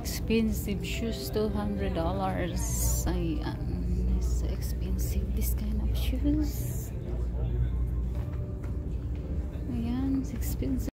expensive shoes, $200. Ayan, it's so expensive, this kind of shoes. Ayan, it's expensive.